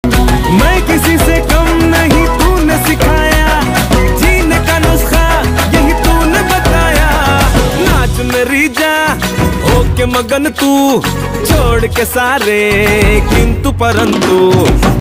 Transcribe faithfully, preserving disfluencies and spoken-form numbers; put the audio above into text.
मैं किसी से कम नहीं, तूने सिखाया जीने का नुस्खा, यही तूने बताया। नाच मेरी जा होके मगन तू, छोड़ के सारे किंतु परंतु।